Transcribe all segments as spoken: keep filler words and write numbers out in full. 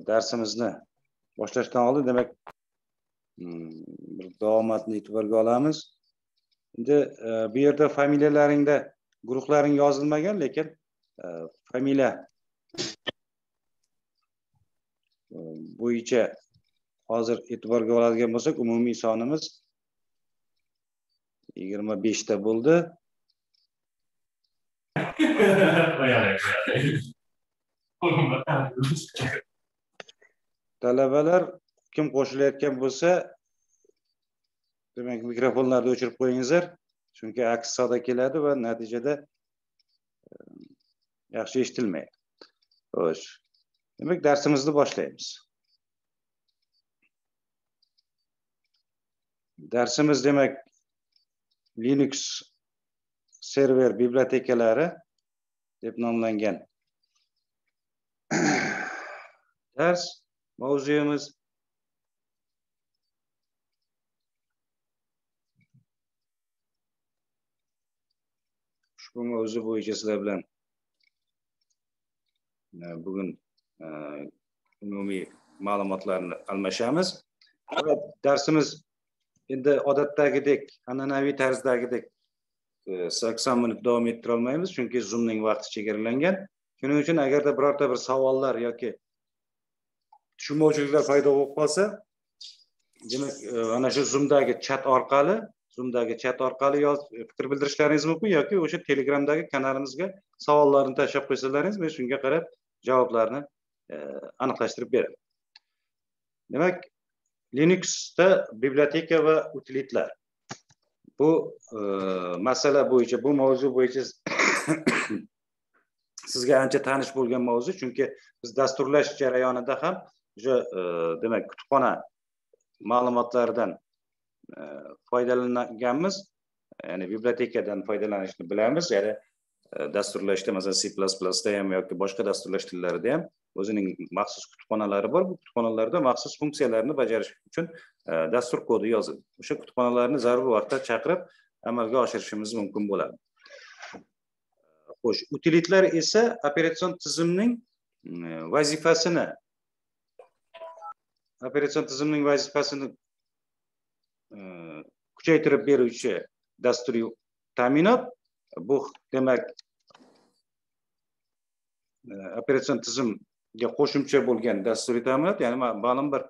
darsimizni boshlashdan oldin demak bir davomatni e'tiborga olamiz. Endi bu yerda familiyalaringda guruhlaring yozilmagan, lekin familiya bo'yicha hozir e'tiborga oladigan bo'lsak, umumiy sonimiz yigirma besh ta bo'ldi. Talabalar kim qo'shilayotgan bo'lsa, demak mikrofonlarni o'chirib qo'yingizlar, chunki aks sada keladi va natijada yaxshi eshitilmaydi. Xo'sh. Demak, darsimizni boshlaymiz. Darsimiz demak Linux server bibliotekalari deb nomlangan dars mavzuyimiz. Ushbu mavzu bo'yicha sizlar bilan bugun umumiy ma'lumotlarni almashamiz. Va darsimiz endi odatdagidek, an'anaviy tarzdagidek sakson minut davom ettira olmaymiz, chunki Zoomning vaqti chegaralangan. Shuning uchun agarda birorta bir savollar yoki tushunmovchiliklar paydo bo'lib qolsa, demak, ana shu Zoomdagi chat orqali, Zoomdagi chat orqali fikr bildirishlaringiz mumkin yoki o'sha Telegramdagi kanalimizga savollarni tashlab qo'ysalaringiz, men shunga qarab javoblarni aniqlashtirib beraman. Demak, Linuxda biblioteka va utilitlar. Bu masala bo'yicha, bu mavzu bo'yicha sizga ancha tanish bo'lgan mavzu, chunki biz dasturlash jarayonida ham o'sha demak kutubxona ma'lumotlaridan foydalanganmiz. Ya'ni bibliotekadan foydalanishni bilamiz. Ya'ni dasturlashda masalan C plus plus da ham yoki boshqa dasturlash tillarida ham o'zining maxsus kutubxonalari bor. Bu kutubxonalarda maxsus funksiyalarni bajarish uchun dastur kodi yozildi. O'sha kutubxonalarni zarur vaqtda chaqirib amalga oshirishimiz mumkin bo'ladi. Xo'sh, utilitlar esa operatsion tizimning vazifasini operatsion tizimning vazifasini kuchaytirib beruvchi dasturiy ta'minot. Bu demak operatsion tizimga qo'shimcha bo'lgan dasturiy ta'minot, ya'ni ma'lum bir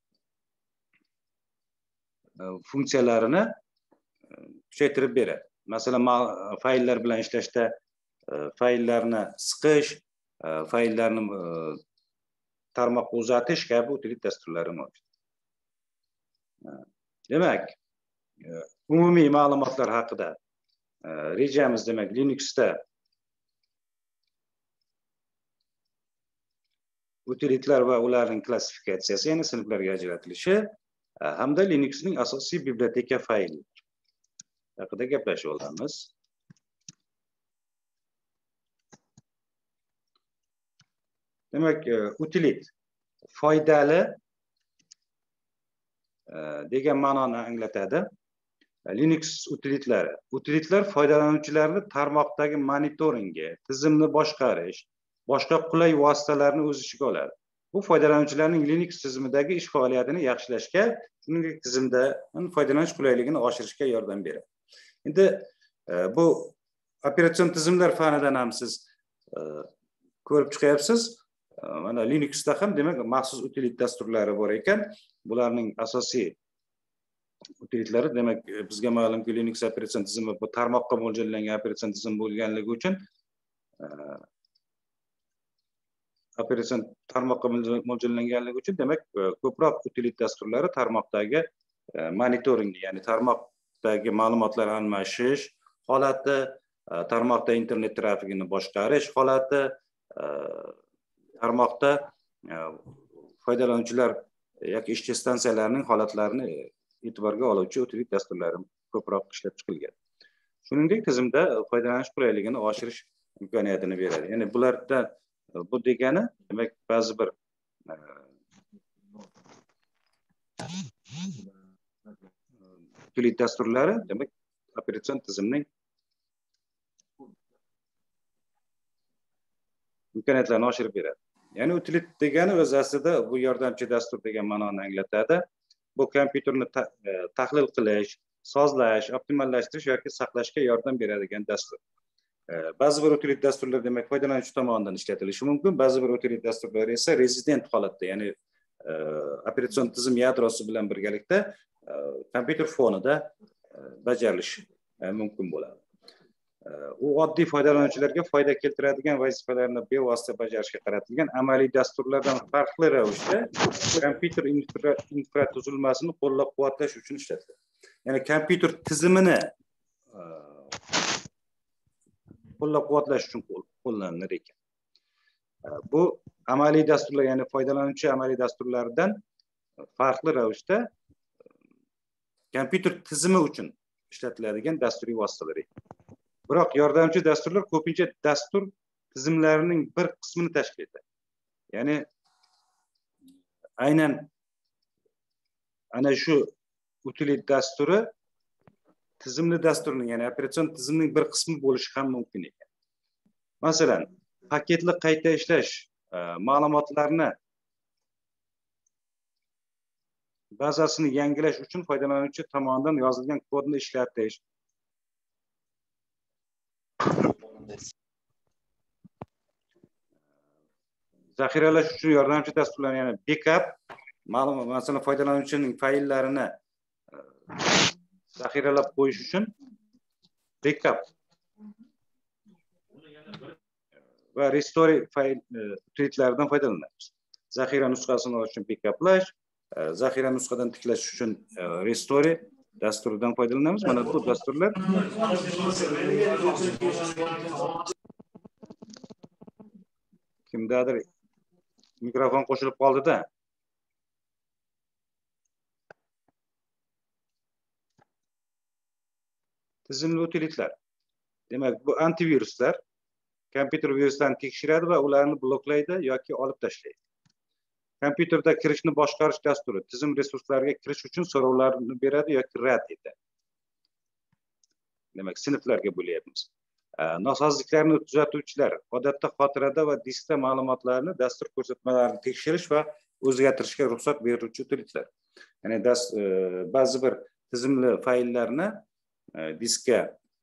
funksiyalarini kuchaytirib beradi. Masalan, fayllar bilan ishlashda fayllarni siqish, fayllarni tarmoqqa uzatish kabi utilit dasturlari mavjud. Demak, umumiy ma'lumotlar haqida rejamiz demak Linuxda utilitlar va ularning klassifikatsiyasi, ya'ni sinflarga ajratilishi hamda Linuxning asosiy biblioteka fayli haqida gaplashib olamiz. Demak, utilit foydali degan ma'noni anglatadi. Linux utilitlari. Utilitlar foydalanuvchilarni tarmoqdagi monitoringi, tizimni boshqarish, boshqa qulay vositalarni o'z ichiga oladi. Bu foydalanuvchilarning Linux tizimidagi ish faoliyatini yaxshilashga, shuningdek tizimda foydalanish qulayligini oshirishga yordam beradi. Endi bu operatsion tizimlar fanidan ham siz ko'rib chiqyapsiz. Mana Linuxda ham demak maxsus utilit dasturlari bor ekan. Bularning asosiy utilitlari demak bizga ma'lumki Linux operatsion tizimi bu tarmoqqa mo'ljallangan operatsion tizim bo'lganligi uchun operatsion tarmoqqa mo'ljallanganligi uchun demak ko'proq utilit dasturlari tarmoqdagi monitoring, ya'ni tarmoqdagi ma'lumotlar almashish holati, tarmoqda internet trafikini boshqarish holati, tarmoqda foydalanuvchilar yoki ishchi stansiyalarning holatlarini e'tiborga oluvchi utilit dasturlari ko'proq ishlab chiqilgan. Shuningdek, tizimda foydalanish qulayligini oshirish imkoniyatini beradi. Ya'ni bularda bu degani demak ba'zi bir utilit dasturlari demak operatsion tizimning imkoniyatlarini oshirib beradi. Ya'ni utilit degani o'z aslida bu yordamchi dastur degan ma'noni anglatadi. Bu kompyuterni tahlil qilish, sozlash, optimallashtirish yoki saqlashga yordam beradigan dastur. Ba'zi bir utilit dasturlar demak foydalanuvchi tomonidan ishlatilishi mumkin, ba'zi bir utilit dasturlar esa rezident holatda, ya'ni operatsion tizim yadrosi bilan birgalikda kompyuter fonida bajarilishi mumkin bo'ladi. U oddiy foydalanuvchilarga foyda keltiradigan vazifalarni bevosita bajarishga qaratilgan amaliy dasturlardan farqli ravishda kompyuter infratuzilmasini qo'llab-quvvatlash uchun ishlatiladi. Ya'ni kompyuter tizimini qo'llab-quvvatlash uchun qo'llanilar ekan. Bu amaliy dasturlar, ya'ni foydalanuvchi amaliy dasturlaridan farqli ravishda kompyuter tizimi uchun ishlatiladigan dasturiy vositalar ekan. Biroq yordamchi dasturlar ko'pincha dastur tizimlarining bir qismini tashkil etadi. Ya'ni aynan ana shu utilit dasturi tizimli dasturning, ya'ni operatsion tizimning bir qismi bo'lishi ham mumkin ekan. Masalan, paketli qayta ishlash ma'lumotlarni bazasini yangilash uchun foydalanuvchi tomonidan yozilgan kodni ishlatish, zaxiralash uchun yordamchi dasturlar, ya'ni backup, ma'lumot, masalan, foydalanuvchining fayllarini zaxiralab qo'yish uchun backup va restore fayl utilitlaridan foydalanamiz. Zaxira nusxasini olish uchun backuplash, zaxira nusxadan tiklash uchun restore dasturidan foydalanamiz. Mana bu dasturlar kimdadir mikrofon qo'shilib qoldi-da. Tizimli utilitlar. Demak, bu antiviruslar kompyuter viruslarni tekshiradi va ularni bloklaydi yoki olib tashlaydi. Kompyuterda kirishni boshqarish dasturi tizim resurslariga kirish uchun so'rovlarni beradi yoki rad etadi. Demak, sinflarga bo'lyapmiz. Nosozliklarni tuzatuvchilar odatda xotirada va diskda ma'lumotlarni, dastur ko'rsatmalarini tekshirish va o'zgartirishga ruxsat beruvchi utilitlar. Ya'ni ba'zi bir tizimli fayllarni diskka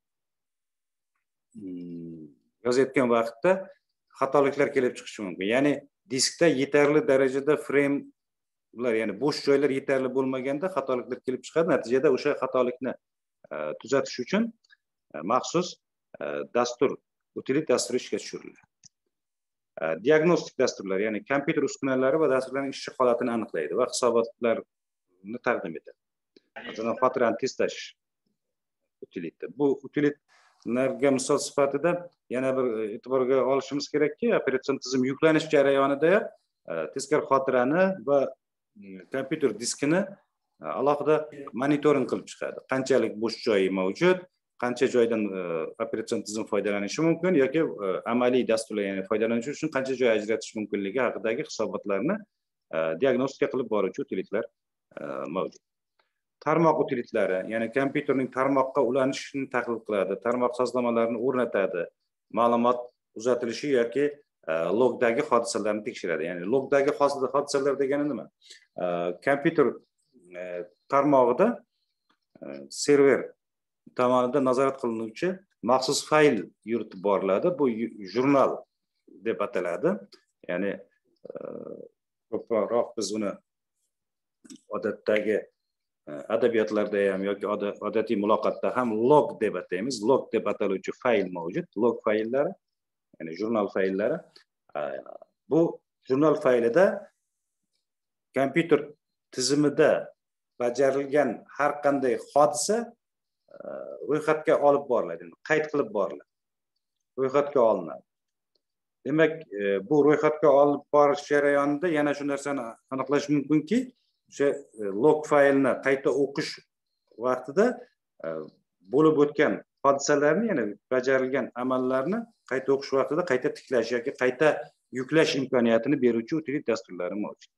yozayotgan vaqtda xatoliklar kelib chiqishi mumkin. Ya'ni diskda yetarli darajada framelar, ya'ni bo'sh joylar yetarli bo'lmaganda xatoliklar kelib chiqadi. Natijada o'sha xatolikni tuzatish uchun maxsus dastur, utilit dasturi ishga tushiriladi. Diagnostik dasturlar, ya'ni kompyuter uskunalari va dasturlarning ishchi holatini aniqlaydi va hisobotlarni taqdim etadi. Masalan, xotirani testlash utiliti. Bu utilitlarga misol sifatida yana bir e'tiborga olishimiz kerakki, operatsion tizim yuklanish jarayonida tezkor xotirani va kompyuter diskini alohida monitoring qilib chiqadi. Qanchalik bo'sh joyi mavjud, qancha joydan operatsion tizim foydalanishi mumkin yoki amaliy dasturlar, ya'ni foydalanuvchi uchun qancha joy ajratish mumkinligi haqidagi hisobotlarni diagnostika qilib boruvchi utilitlar mavjud. Tarmoq utilitlari, ya'ni kompyuterning tarmoqqa ulanishini tahlil qiladi, tarmoq sozlamalarini o'rnatadi, ma'lumot uzatilishi yoki logdagi hodisalarni tekshiradi. Ya'ni logdagi hodisalar degani nima? Kompyuter tarmog'ida server tomonidan nazorat qilinuvchi maxsus fayl yuritib boriladi. Bu jurnal deb ataladi. Ya'ni ko'proq biz uni odatdagi adabiyotlarda ham yoki odatiy muloqotda ham log deb ataymiz. Log deb ataluvchi fayl mavjud. Log fayllari, ya'ni jurnal fayllari. Bu jurnal faylida kompyuter tizimida bajarilgan har qanday hodisa ro'yxatga olib boriladi, qayd qilib boriladi, ro'yxatga olinadi. Demak, bu ro'yxatga olib borish jarayonida yana shu narsani aniqlash mumkinki, o'sha log faylni qayta o'qish vaqtida bo'lib o'tgan hodisalarni, ya'ni bajarilgan amallarni qayta o'qish vaqtida qayta tiklash yoki qayta yuklash imkoniyatini beruvchi utilit dasturlari mavjud.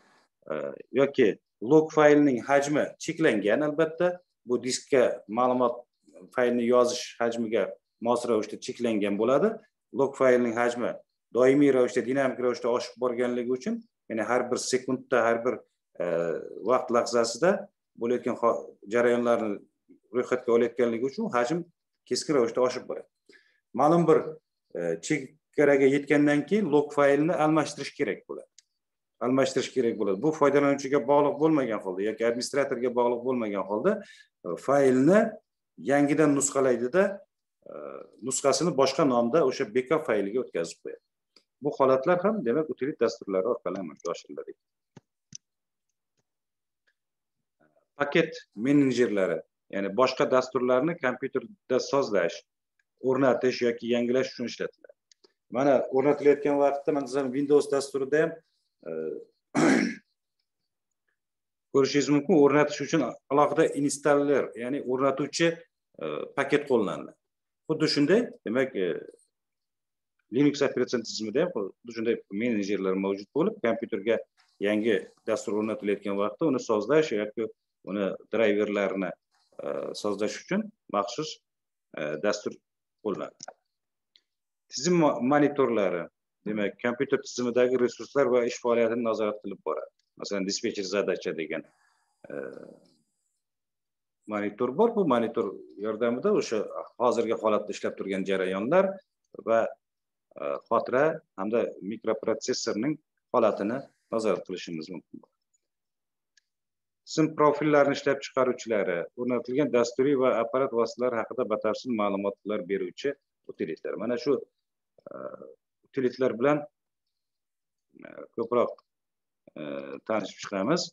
Yoki log faylning hajmi cheklangan, albatta bu diskka ma'lumot faylni yozish hajmiga mos ravishda cheklangan bo'ladi. Log faylning hajmi doimiy ravishda, dinamik ravishda oshib borganligi uchun, ya'ni har bir sekundda, har bir vaqt lahzasida bo'layotgan jarayonlarni ro'yxatga olayotganligi uchun hajm keskin ravishda oshib boradi. Ma'lum bir chegaraga yetgandan keyin log faylni almashtirish kerak bo'ladi. Almashtirish kerak bo'ladi. Bu foydalanuvchiga bog'liq bo'lmagan holda yoki administratorga bog'liq bo'lmagan holda faylni yangidan nusxalaydida nusxasini boshqa nomda o'sha backup fayliga o'tkazib qo'yadi. Bu holatlar ham demak utilit dasturlari orqali amalga oshiriladi. Paket menejerlari, ya'ni boshqa dasturlarni kompyuterda sozlash, o'rnatish yoki yangilash uchun ishlatiladi. Mana o'rnatilayotgan vaqtda masalan Windows dasturida ham ko'rishingiz mumkin, o'rnatish uchun alohida installer, ya'ni o'rnatuvchi paket qo'llaniladi. Xuddi shunday, demak Linux operatsion tizimida ham xuddi shunday menejerlar mavjud bo'lib, kompyuterga yangi dastur o'rnatilayotgan vaqtda uni sozlash yoki uni driverlarini sozlash uchun maxsus dastur qo'llaniladi. Tizim monitorlari, demak, kompyuter tizimidagi resurslar va ish faoliyatini nazorat qilib boradi. Masalan, dispetcher zadacha degan monitor bor. Bu monitor yordamida o'sha hozirgi holatda ishlab turgan jarayonlar va xotira hamda mikroprotsessorning holatini nazorat qilishimiz mumkin. Tizim profillarini ishlab chiqaruvchilari, o'rnatilgan dasturiy va apparat vositalari haqida batafsil ma'lumotlar beruvchi utilitlar. Mana shu utilitlar bilan ko'proq tanishib chiqamiz.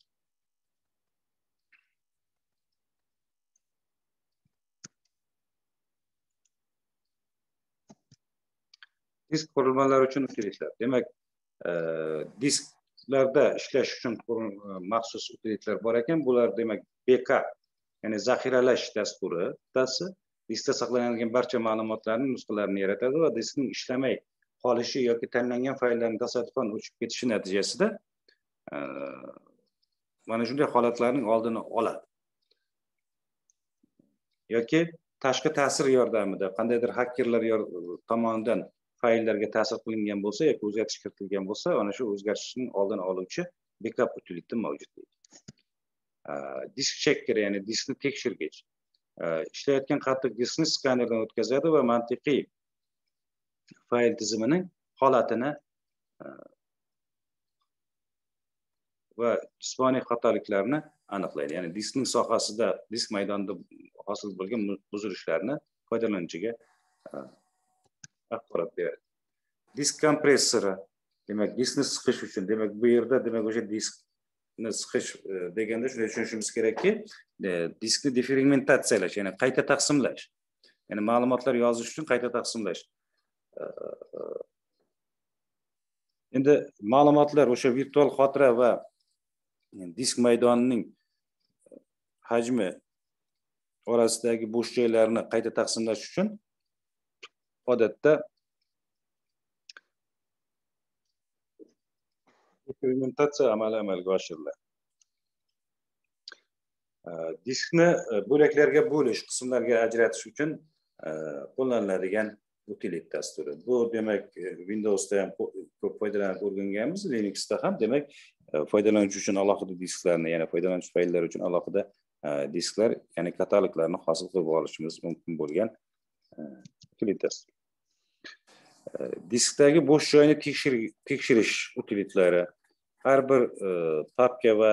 Disk qurilmalari uchun utilitlar. Demak, disklarda ishlash uchun maxsus utilitlar bor ekan. Bular demak backup, ya'ni zaxiralash dasturi bittasi. Diskda saqlanadigan barcha ma'lumotlarning nusxalarini yaratadi va diskning ishlamay qolishi yoki tanlangan fayllarning tasodifan o'chib ketishi natijasida mana shunday holatlarning oldini oladi. Yoki tashqi ta'sir yordamida qandaydir hakkerlar tomonidan fayllarga ta'sir qilingan bo'lsa yoki o'zgartirish kiritilgan bo'lsa, ana shu o'zgarishning oldini oluvchi backup utiliti mavjud. Disk checker, ya'ni diskni tekshirgich. Ishlayotgan qattiq diskni skanerdan o'tkazadi va mantiqiy fayl tizimining holatini va jismoniy xatoliklarni aniqlaydi. Ya'ni diskning sohasida, disk maydonida hosil bo'lgan buzilishlarni foydalanuvchiga axborot beradi. Disk kompressori, demak diskni siqish uchun, demak bu yerda demak o'sha diskni siqish deganda shunday tushunishimiz kerakki, diskni defragmentatsiyalash, ya'ni qayta taqsimlash. Ya'ni ma'lumotlar yozish uchun qayta taqsimlash. Endi ma'lumotlar o'sha virtual xotira va disk maydonining hajmi orasidagi bo'sh joylarni qayta taqsimlash uchun odatda defragmentatsiya amali amalga oshiriladi. Diskni bo'laklarga bo'lish, qismlarga ajratish uchun qo'llaniladigan utilit dasturi. Bu demak Windowsda ham ko'p foydalanib o'rganganmiz, Linuxda ham demak foydalanuvchi uchun alohida disklarni, ya'ni foydalanuvchi fayllar uchun alohida disklar, ya'ni kataloglarni hosil qilib olishimiz mumkin bo'lgan utilit dastur. Diskdagi bo'sh joyni tekshirish utilitlari, har bir papka va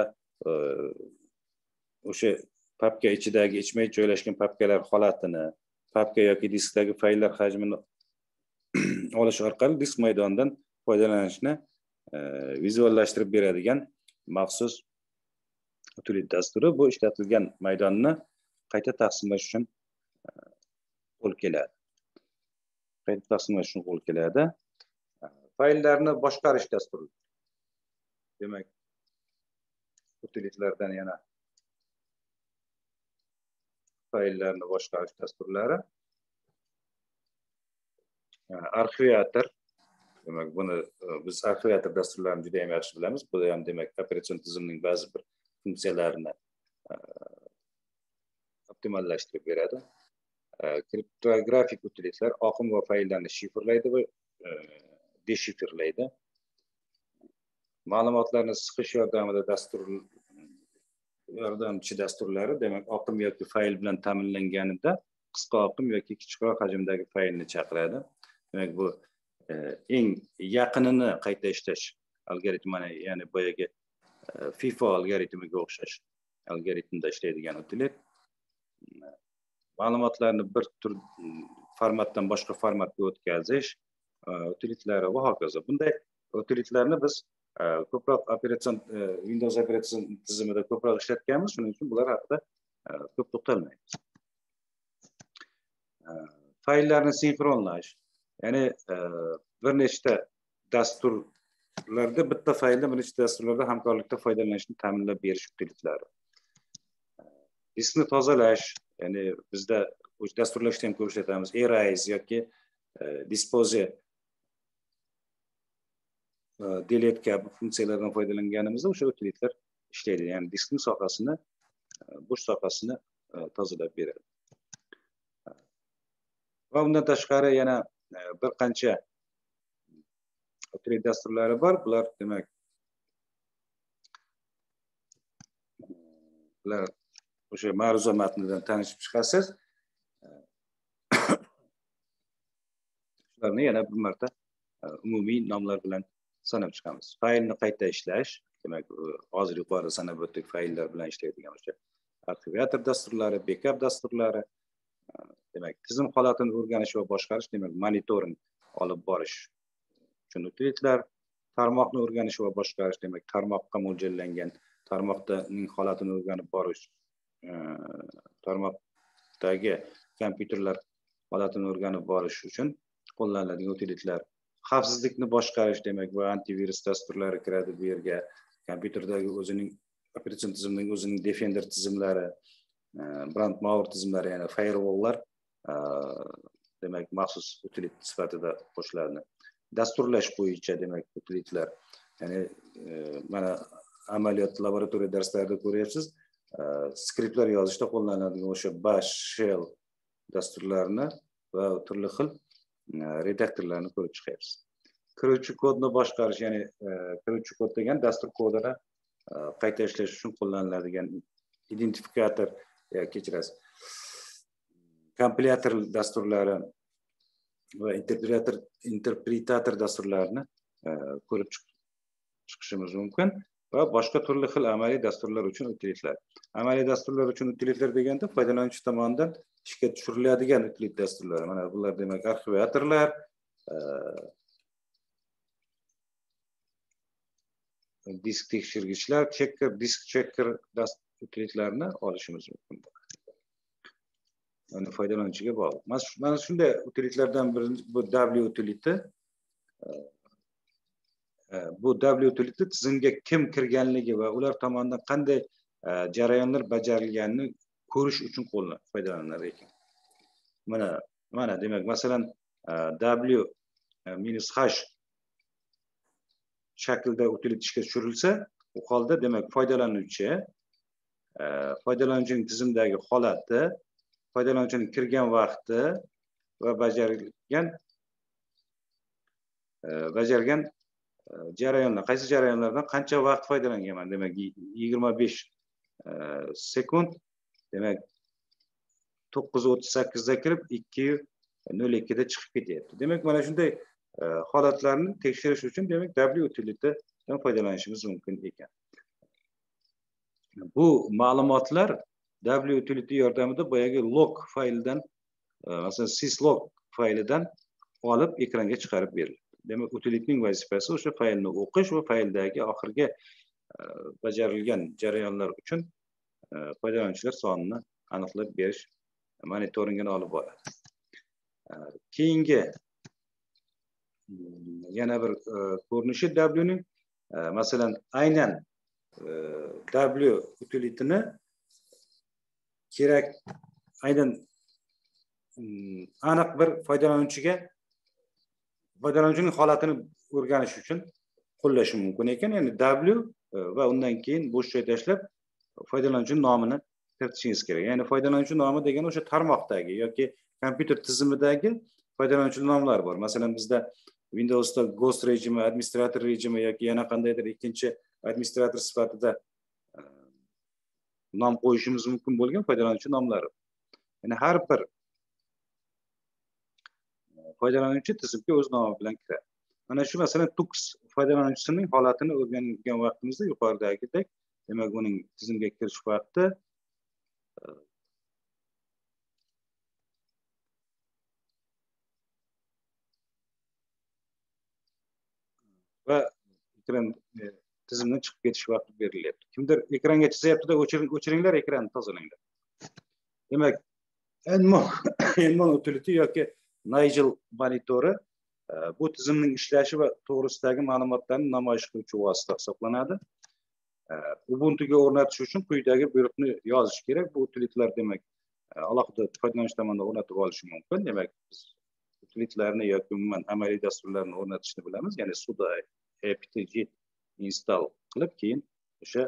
o'sha papka ichidagi ichmay joylashgan papkalar holatini, papka yoki diskdagi fayllar hajmini olish orqali disk maydonidan foydalanishni vizuallashtirib beradigan maxsus utilit dasturi. Bu ishlatilgan maydonni qayta taqsimlash uchun qo'l keladi. Qayta taqsimlash uchun qo'l keladi. Fayllarni boshqarish dasturi. Demak, utilitlardan yana fayllarni boshqarish dasturlari. Arxivator. Demak, buni biz arxivator dasturlarini juda ham yaxshi bilamiz. Bu ham demak operatsion tizimning ba'zi bir funksiyalarini optimallashtirib beradi. Kriptografik utilitlar oqim va fayllarni shifrlaydi va deshifrlaydi. Ma'lumotlarni siqish yordamida dastur yordamchi dasturlari, demak, oqim yoki fayl bilan ta'minlanganida qisqa oqim yoki kichikroq hajmdagi faylni chaqiradi. Demak, bu e, eng yaqinini qayta ishlash algoritmini, ya'ni boyagi e, FIFO algoritmiga o'xshash algoritmda ishlaydigan utilit. Ma'lumotlarni bir tur formatdan boshqa formatga o'tkazish utilitlari va hokazo. Bunday utilitlarni biz ko'proq operatsion Windows operatsion tizimida ko'proq ishlatganmiz, shuning uchun bular haqida ko'p to'xtalmaymiz. Fayllarni sinxronlash, ya'ni bir nechta dasturlarda bitta faylda bir nechta dasturlarda hamkorlikda foydalanishni ta'minlab berish utilitlari. Diskni tozalash, ya'ni bizda dasturlashda ham ko'p ishlatamiz, erase yoki dispose, delete kabi funksiyalardan foydalanganimizda o'sha utilitlar ishlaydi. Ya'ni diskning sohasini, bo'sh sohasini tozalab beradi. Va undan tashqari yana bir qancha utilit dasturlari bor. Bular demak bular o'sha ma'ruza matnidan tanishib chiqasiz. Shularni yana bir marta umumiy nomlar bilan sanab chiqamiz. Faylni qayta ishlash, demak, hozir yuqorida sanab o'tdik fayllar bilan ishlaydigan o'sha arxivator dasturlari, backup dasturlari, demak, tizim holatini o'rganish va boshqarish, demak, monitoring olib borish uchun utilitlar, tarmoqni o'rganish va boshqarish, demak, tarmoqqa mo'ljallangan tarmoqning holatini o'rganib borish, tarmoqdagi kompyuterlar holatini o'rganib borish uchun qo'llaniladigan utilitlar. Xavfsizlikni boshqarish, demak, va antivirus dasturlari kiradi bu yerga. Kompyuterdagi o'zining operatsion tizimning o'zining Defender tizimlari, brand malware tizimlari, ya'ni firewalllar, demak, maxsus utilit sifatida qo'shiladi. Dasturlash bo'yicha, demak, utilitlar, ya'ni mana amaliyot laboratoriya darslarida ko'ryapsiz, skriptlar yozishda qo'llaniladigan o'sha bash, shell dasturlarini va turli xil redaktorlarni ko'rib chiqyapsiz. Kiruvchi kodni boshqarish, ya'ni kiruvchi kod degan dastur kodini qayta ishlash uchun qo'llaniladigan identifikator, kechirasiz, kompilator dasturlari va interpretator interpretator dasturlarini ko'rib chiqishimiz mumkin va boshqa turli xil amaliy dasturlar uchun utilitlar. Amaliy dasturlar uchun utilitlar deganda foydalanuvchi tomonidan ishga tushiriladigan utilit dasturlar. Mana bular, demak, arxivatorlar, disk tekshirgichlar, checker, disk checker utilitlarini olishimiz mumkin. Yani foydalanuvchiga bog'liq. Mana shunday utilitlardan biri bu W utiliti. Bu W utiliti tizimga kim kirganligi va ular tomonidan qanday jarayonlar bajarilganini ko'rish uchun foydalanar ekan. Mana mana demak, masalan, W minus hash shaklda utilit ishga tushirilsa, u holda demak foydalanuvchi foydalanuvchining tizimdagi holati, foydalanuvchining kirgan vaqti va bajarilgan bajargan jarayonlar, qaysi jarayonlardan qancha vaqt foydalanganman, demak yigirma besh sekund, demak to'qqiz o'ttiz sakkizda kirib ikki nol ikkida chiqib ketyapti. Demak, mana shunday holatlarni tekshirish uchun demak W utilitidan foydalanishimiz mumkin ekan. Bu ma'lumotlar W utiliti yordamida boyagi log fayldan, masalan syslog faylidan olib ekranga chiqarib beriladi. Demak, utilitning vazifasi o'sha faylni o'qish va fayldagi oxirgi bajarilgan jarayonlar uchun foydalanuvchilar sonini aniqlab berish monitoringini olib boradi. Keyingi yana bir ko'rinishi W ning, masalan, aynan W utilitini kerak aynan aniq bir foydalanuvchiga foydalanuvchining holatini o'rganish uchun qo'llashi mumkin ekan. Ya'ni W va undan keyin bo'sh joy tashlab foydalanuvchining nomini kiritishingiz kerak. Ya'ni foydalanuvchi nomi degan o'sha tarmoqdagi yoki kompyuter tizimidagi foydalanuvchi nomlar bor. Masalan, bizda Windows'da Ghost rejimi, administrator rejimi yoki yana qandaydir ikkinchi administrator sifatida nom qo'yishimiz mumkin bo'lgan foydalanuvchi nomlari. Ya'ni har bir foydalanuvchi tizimga o'z nomi bilan kiradi. Mana shu masalan Tux foydalanuvchisining holatini o'rgangan vaqtimizda yuqoridagidek, demak uning tizimga kirish vaqti va ekran tizimdan chiqib ketish vaqti berilyapti. Kimdir ekranga chizayapti-da, o'chiringlar, ekranni tozalanglar. Demak, Nmon Nmon utility yoki Nigel monitori bu tizimning ishlashi va to'g'risidagi ma'lumotlarni namoyish qiluvchi vosita hisoblanadi. Ubuntuga o'rnatish uchun quyidagi buyruqni yozish kerak. Bu utilitylar demak alohida foydalanuvchi tomonidan o'rnatib olish mumkin. Demak, biz utilitylarni yoki umuman amaliy dasturlarni o'rnatishni bilamiz. Ya'ni sudo apt install qilib, keyin o'sha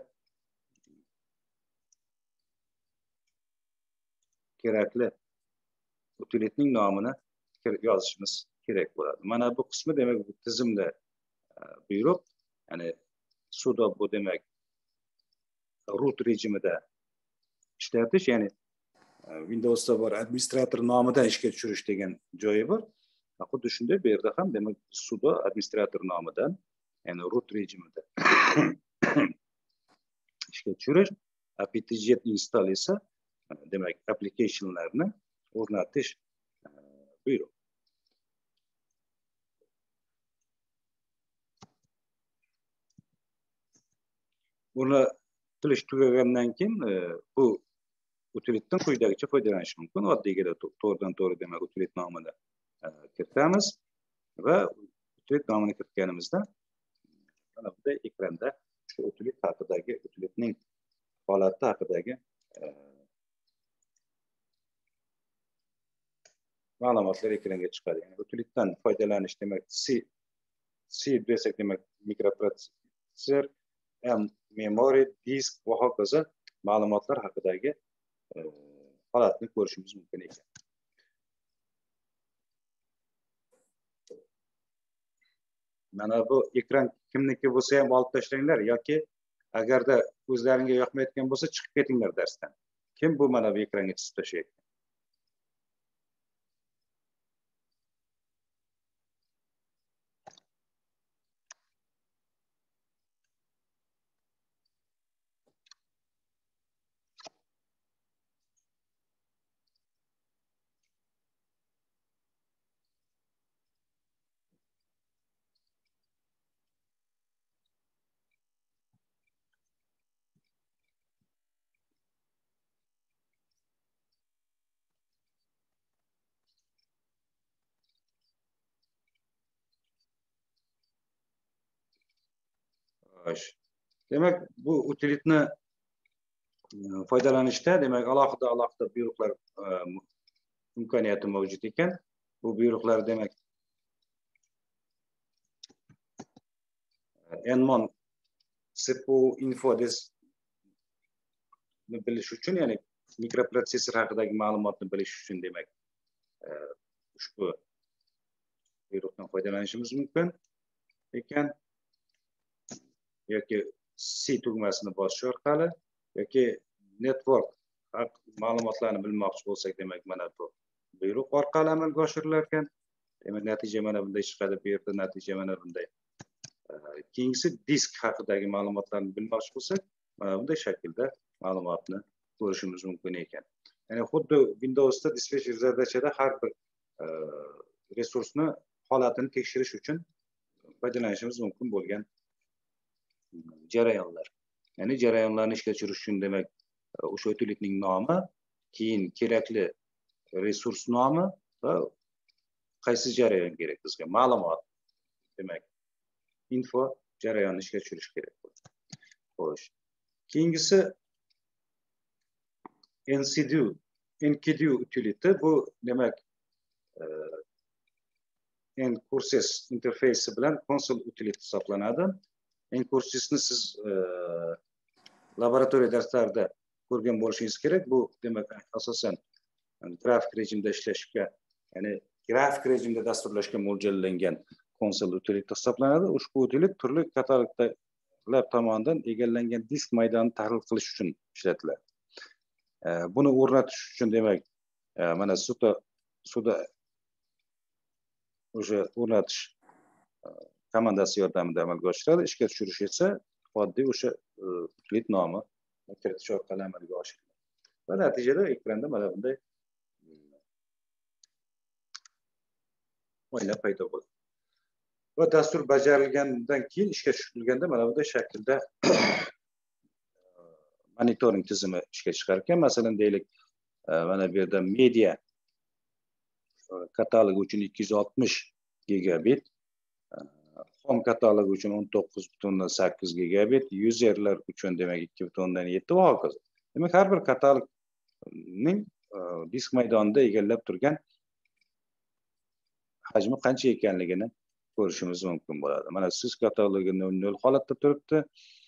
kerakli utilityning nomini yozishimiz kerak bo'ladi. Mana bu qismi demak bu tizimda buyruq, ya'ni sudo bu demak root rejimida ishlatish, ya'ni Windowsda bor administrator nomidan ishga tushirish degan joyi bor. Xuddi shunday bu yerda ham demak sudo administrator nomidan, ya'ni root rejimida ishga tushirish, apt-get install esa demak applicationlarni o'rnatish buyruq. Buni qilish tugagandan keyin bu utilitydan quyidagicha foydalanish mumkin. Oddiygina to'g'ridan to'g'ri demak utilit nomini kiritamiz va utilit nomini kiritganimizda mana bunday ekranda shu utilit haqidagi, utilitning holati haqidagi ma'lumotlar ekranga chiqadi. Ya'ni utilitdan foydalanish demak C C desak demak mikroprotsessor, memory, disk va hokazo ma'lumotlar haqidagi holatni ko'rishimiz mumkin ekan. Mana bu ekran kimniki bo'lsa ham olib tashlanglar yoki agarda o'zlaringga yoqmayotgan bo'lsa chiqib ketinglar darsdan. Kim bu mana bu ekranga chizib tashlayapti? Demak, bu utilitni foydalanishda demak alohida alohida buyruqlar imkoniyati mavjud ekan. Bu buyruqlar demak Nmon cpu info bilish uchun, ya'ni mikroprotsessor haqidagi ma'lumotni bilish uchun demak ushbu buyruqdan foydalanishimiz mumkin ekan. Yoki C tugmasini bosish orqali yoki network ma'lumotlarni bilmoqchi bo'lsak demak mana bu buyruq orqali amalga oshirilar ekan. Demak natija mana bunday chiqadi. Bu yerda natija mana bunday. Keyingisi disk haqidagi ma'lumotlarni bilmoqchi bo'lsak mana bunday shaklda ma'lumotni ko'rishimiz mumkin ekan. Ya'ni xuddi Windowsda dispetcher zardachada har bir resursni holatini tekshirish uchun foydalanishimiz mumkin bo'lgan jarayonlar. Ya'ni jarayonlarni ishga tushirish uchun demak o'sha utilitning nomi, keyin kerakli resurs nomi va qaysi jarayon kerak bizga ma'lumot. Demak info jarayonni ishga tushirish kerak bo'ladi. Xo'sh. Keyingisi Ncdu, Ncdu utility bu demak Ncurses interfeysi bilan console utility hisoblanadi. Ncursesni siz laboratoriya darslarida ko'rgan bo'lishingiz kerak. Bu demak asosan grafik rejimda ishlashga, ya'ni grafik rejimda dasturlashga mo'ljallangan konsol utility hisoblanadi. Ushbu utility turli kataloglar tomonidan egallangan disk maydonini tahlil qilish uchun ishlatiladi. Buni o'rnatish uchun demak, mana suda suda o'sha o'rnatish komandasi yordamida amalga oshiriladi. Ishga tushirish esa oddiy o'sha utility nomi kiritish orqali amalga oshiriladi. Va natijada ekranda mana bunday oyna paydo bo'ladi. Va dastur bajarilgandan keyin ishga tushirilganda mana bunday shaklda monitoring tizimi ishga chiqar ekan. Masalan, deylik, mana bu yerda media katalogi uchun ikki yuz oltmish gigabit, home katalogi uchun o'n to'qqiz butun o'ndan sakkiz gigabit, userlar uchun demak ikki butun o'ndan yetti va hokazo. Demak, har bir katalogning disk maydonida egallab turgan hajmi qancha ekanligini ko'rishimiz mumkin bo'ladi. Mana siz katalogi nol nol holatda turibdi.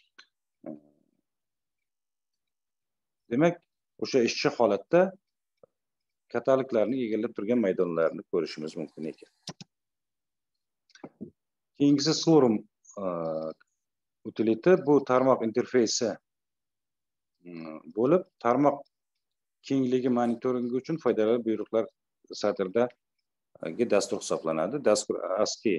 Demak, o'sha ishchi holatda kataloglarni egallab turgan maydonlarni ko'rishimiz mumkin ekan. Keyingisi Slurm utility, bu tarmoq interfeysi bo'lib, tarmoq kengligi monitoringi uchun foydali buyruqlar satridagi dastur hisoblanadi. Dastur ASCII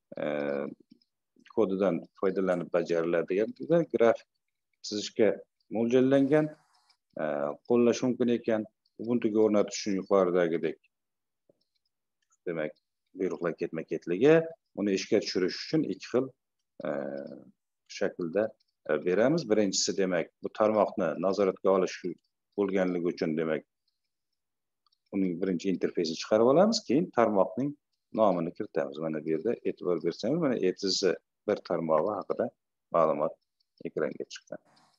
kodidan foydalanib bajariladigan grafik chizishga mo'ljallangan, qo'llash mumkin ekan. Ubuntuga o'rnatish uchun yuqoridagidek demak buyruqlar ketma-ketligi, uni ishga tushirish uchun ikki xil shaklda beramiz. Birinchisi demak, bu tarmoqni nazoratga olish bo'lganligi uchun demak uning birinchi interfeysini chiqarib olamiz, keyin tarmoqning nomini kiritamiz. Mana bu yerda e'tibor bersangiz, mana E T Z bir tarmog'i haqida ma'lumot ekranga chiqqan.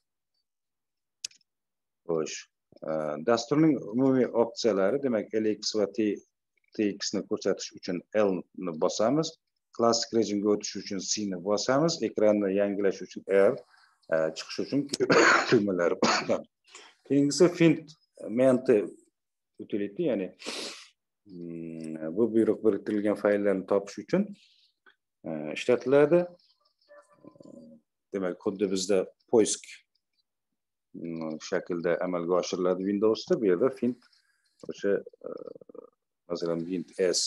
Xo'sh, dasturning umumiy opsiyalari demak L X va T X ni ko'rsatish uchun L ni bosamiz, klassik rejimga o'tish uchun C ni bosamiz, ekranni yangilash uchun R, chiqish uchun tugmalar bosamiz. Keyingisi Find Ment utility, ya'ni bu buyruq biriktirilgan fayllarni topish uchun ishlatiladi. Demak, xuddi bizda poisk shaklda amalga oshiriladi Windowsda. Bu yerda Find o'sha masalan Find S,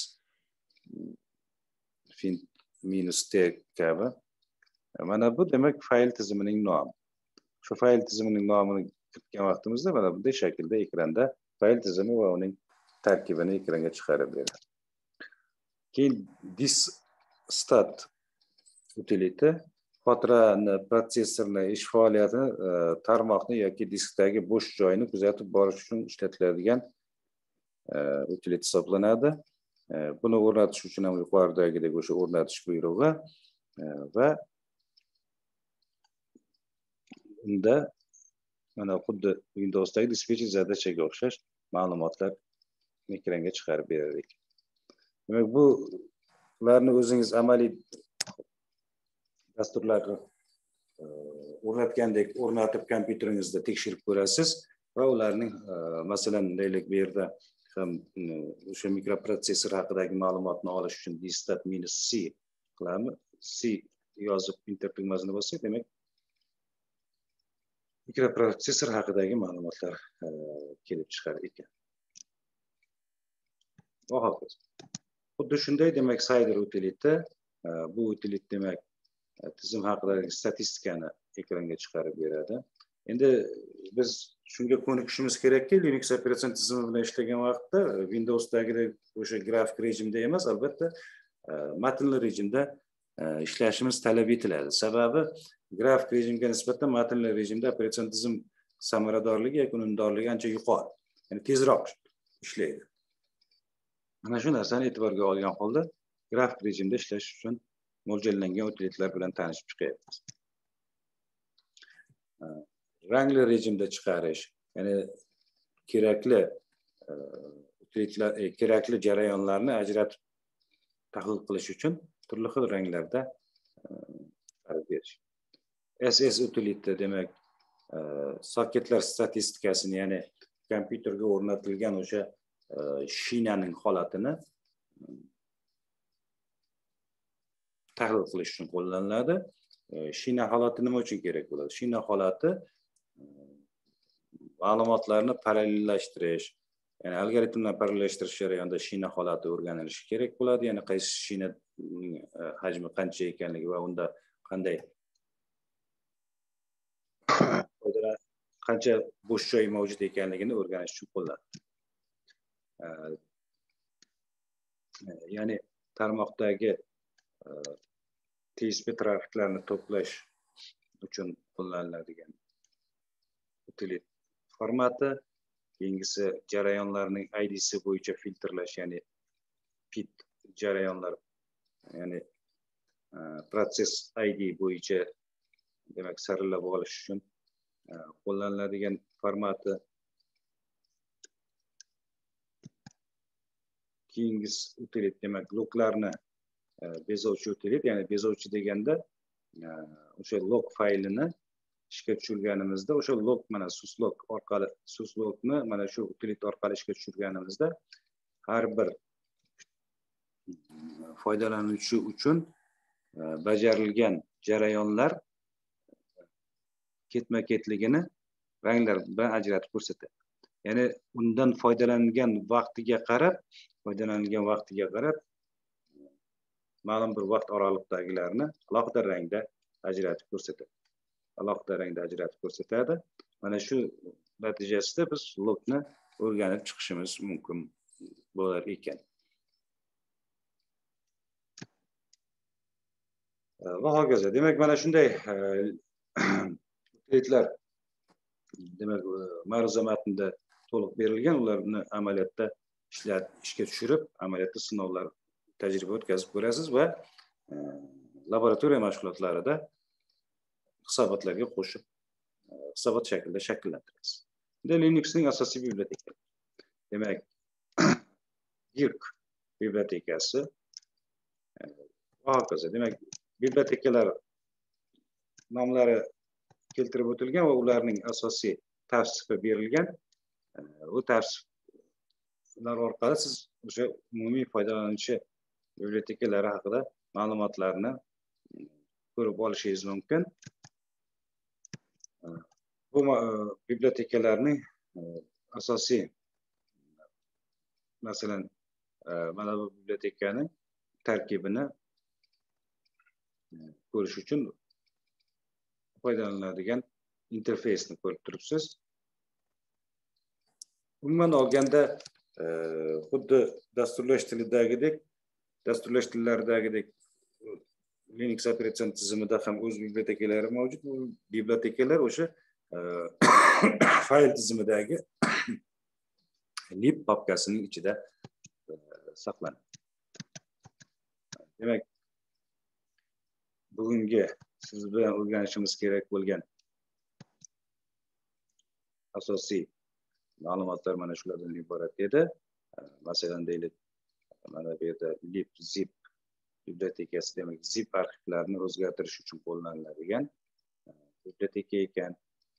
Find minus T kabi. Mana bu demak fayl tizimining nomi. Shu fayl tizimining nomini kiritgan vaqtimizda mana bunday shaklda ekranda fayl tizimi va uning tarkibini ekranga chiqarib beradi. Keyin Disstat utility xotirani, protsessorni, ish faoliyatini, tarmoqni yoki diskdagi bo'sh joyni kuzatib borish uchun ishlatiladigan utility hisoblanadi. Buni o'rnatish uchun ham yuqoridagidek o'sha o'rnatish buyrug'i va unda mana xuddi Windowsdagi dispetcher zadachaga o'xshash ma'lumotlar ekranga chiqarib berar ekan. Demak, bularni o'zingiz amaliy dasturlarni o'rnatgandek o'rnatib kompyuteringizda tekshirib ko'rasiz va ularning masalan deylik bu yerda ham o'sha mikroprotsessor haqidagi ma'lumotni olish uchun Disstat minus C qilamiz. C yozib enter tugmasini bossak, demak mikroprotsessor haqidagi ma'lumotlar kelib chiqar ekan. Va hokazo. Xuddi shunday demak Cider utility, bu utility demak tizim haqidagi statistikani ekranga chiqarib beradi. Endi biz shunga ko'nikishimiz kerakki, Linux operatsion tizimi bilan ishlagan vaqtda Windowsdagidek o'sha grafik rejimda emas, albatta matnli rejimda ishlashimiz talab etiladi. Sababi grafik rejimga nisbatan matnli rejimda operatsion tizim samaradorligi yoki unumdorligi ancha yuqori, ya'ni tezroq ishlaydi. Mana shu narsani e'tiborga olgan holda grafik rejimda ishlash uchun mo'ljallangan utilitlar bilan tanishib chiqyapmiz. Rangli rejimda chiqarish, ya'ni kerakli utilitlar, kerakli jarayonlarni ajratib tahlil qilish uchun turli xil ranglarda chiqarib berish. S S utility demak soketlar statistikasini, ya'ni kompyuterga o'rnatilgan o'sha shinaning holatini tahlil qilish uchun qo'llaniladi. Shina holati nima uchun kerak bo'ladi? Shina holati ma'lumotlarni parallellashtirish, ya'ni algoritmlarni parallellashtirish jarayonida shina holati o'rganilishi kerak bo'ladi. Ya'ni qaysi shina hajmi qancha ekanligi va unda qanday qancha bo'sh joy mavjud ekanligini o'rganish uchun qo'llaniladi. Ya'ni tarmoqdagi T S P trafiklarni to'plash uchun qo'llaniladigan utilit formati, keyingisi jarayonlarning I D si bo'yicha filtrlash, ya'ni P I T jarayonlar, ya'ni proses I D bo'yicha demak saralab olish uchun qo'llaniladigan formati. Keyingisi utilit demak loglarni bezovchi utilit, ya'ni bezovchi deganda o'sha log faylini ishga tushirganimizda, o'sha log mana syslog orqali syslogni mana shu utilit orqali ishga tushirganimizda har bir foydalanuvchi uchun bajarilgan jarayonlar ketma-ketligini ranglar bilan ajratib ko'rsatadi. Ya'ni undan foydalangan vaqtiga qarab, foydalangan vaqtiga qarab ma'lum bir vaqt oraliqdagilarni alohida rangda ajratib ko'rsatadi. Alohida rangda ajratib ko'rsatadi. Mana shu natijasida biz logni o'rganib chiqishimiz mumkin bo'lar ekan. Va hokazo. Demak, mana shunday utilitlar demak ma'ruza matnida to'liq berilgan, ularni amaliyotda ishlat ishga tushirib, amaliyotda sinovlar, tajriba o'tkazib ko'rasiz va laboratoriya mashg'ulotlarida hisobotlarga qo'shib hisobot shaklida shakllantirasiz. Endi Linuxning asosiy bibliotekasi. Demak, Dirk bibliotekasi va hokazo. Demak, bibliotekalar nomlari keltirib o'tilgan va ularning asosiy tavsifi berilgan. Bu tavsiflar orqali siz o'sha umumiy foydalanuvchi bibliotekalari haqida ma'lumotlarni ko'rib olishingiz mumkin. Bu bibliotekalarning asosiy, masalan, mana bu bibliotekaning tarkibini ko'rish uchun foydalaniladigan interfeysni ko'rib turibsiz. Umuman olganda, xuddi dasturlash tilidagidek, dasturlash tillaridagidek Linux operatsion tizimida ham o'z bibliotekalari mavjud. Bu bibliotekalar o'sha fayl tizimidagi lib papkasining ichida saqlanadi. Demak, bugungi siz bilan o'rganishimiz kerak bo'lgan asosiy ma'lumotlar mana shulardan iborat edi. Masalan, deylik, mana bu yerda libzip bibliotekasi, demak, zip arxivlarini o'zgartirish uchun qo'llaniladigan biblioteka ekan.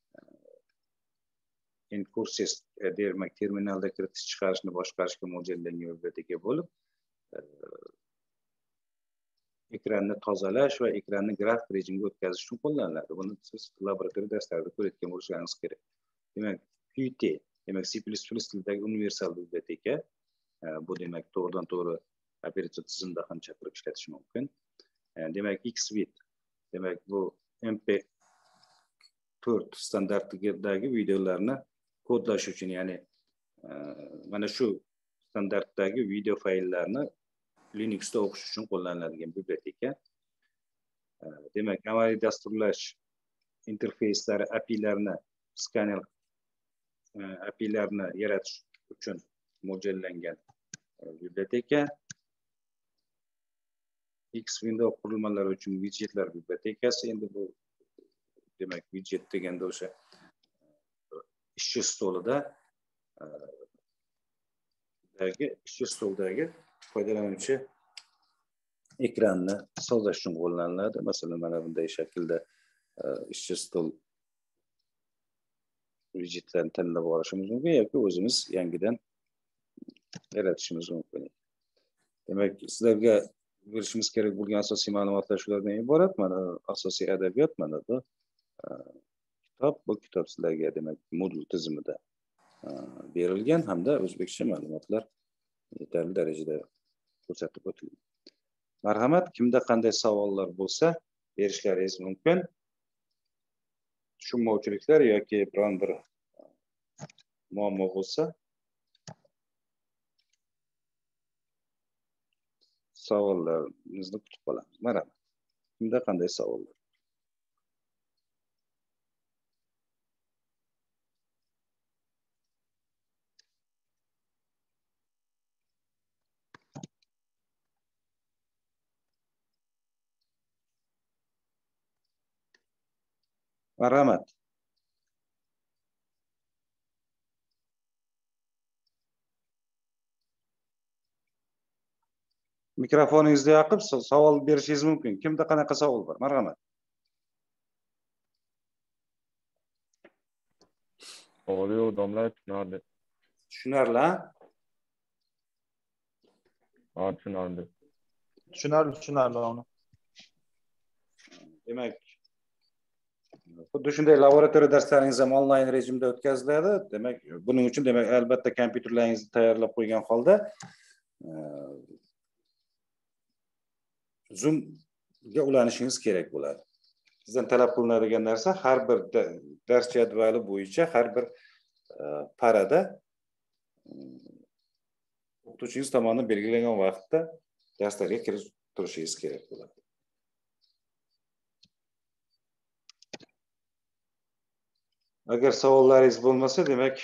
Incursus demak, terminalda kiritish chiqarishni boshqarishga mo'ljallangan biblioteka bo'lib, ekranni tozalash va ekranni grafik rejimga o'tkazish uchun qo'llaniladi. Buni siz laboratoriya darslarida ko'rayotgan bo'lishingiz kerak. Demak, Qt, demak, C plus plus tilidagi universal biblioteka. Bu demak, to'g'ridan to'g'ri operatsion tizimda ham chaqirib ishlatish mumkin. Demak, Xvid, demak, bu M P to'rt standartidagi videolarni kodlash uchun, ya'ni mana shu standartdagi video fayllarni Linuxda o'qish uchun qo'llaniladigan biblioteka. Demak, amaliy dasturlash interfeyslari A P I'larni skaner A P I'larni yaratish uchun mo'ljallangan biblioteka. X-Window qurilmalari uchun widgetlar bibliotekasi. Endi bu demak, widget deganda o'sha ishchi stolida dagi ishchi stoldagi foydalanuvchi ekranni sozlash uchun qo'llaniladi. Masalan, mana bunday shaklda ishchi stol widgetlarni tanlab olishimiz mumkin yoki o'zimiz yangidan yaratishimiz mumkin. Demak, sizlarga berishimiz kerak bo'lgan asosiy ma'lumotlar shulardan iborat. Mana asosiy adabiyot mana bu kitob. Bu kitob sizlarga demak modul tizimida berilgan hamda o'zbekcha ma'lumotlar yetarli darajada ko'rsatib o'tilgan. Marhamat, kimda qanday savollar bo'lsa berishlaringiz mumkin. Tushunmovchiliklar yoki biron bir muammo bo'lsa savollarınızı kutib qolamiz. Marhamat. Kimda qanday savollar? Marhamat. Mikrofoningizni yoqib savol berishingiz mumkin. Kimda qanaqa savol bor? Marhamat. Oluyor odamlar tushunardi. Tushunarli, ha? Ha, tushunardi. Tushunarli, tushunarli onu. Demak, xuddi shunday laboratoriya darslaringiz ham onlayn rejimda o'tkaziladi. Demak, buning uchun demak albatta kompyuterlaringizni tayyorlab qo'ygan holda Zoom ga ulanishingiz kerak bo'ladi. Sizdan talab qilinadigan narsa har bir dars jadvali bo'yicha har bir parada o'qituvchingiz tomonidan belgilangan vaqtda darslarga kirib turishingiz kerak bo'ladi. Agar savollaringiz bo'lmasa, demak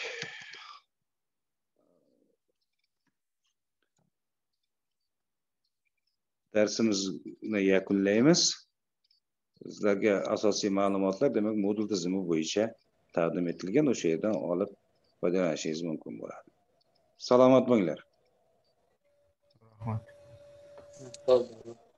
darsimizni yakunlaymiz. Sizlarga asosiy ma'lumotlar demak modul tizimi bo'yicha taqdim etilgan, o'sha yerdan olib foydalanishingiz mumkin bo'ladi. Salomat bo'linglar. Rahmat.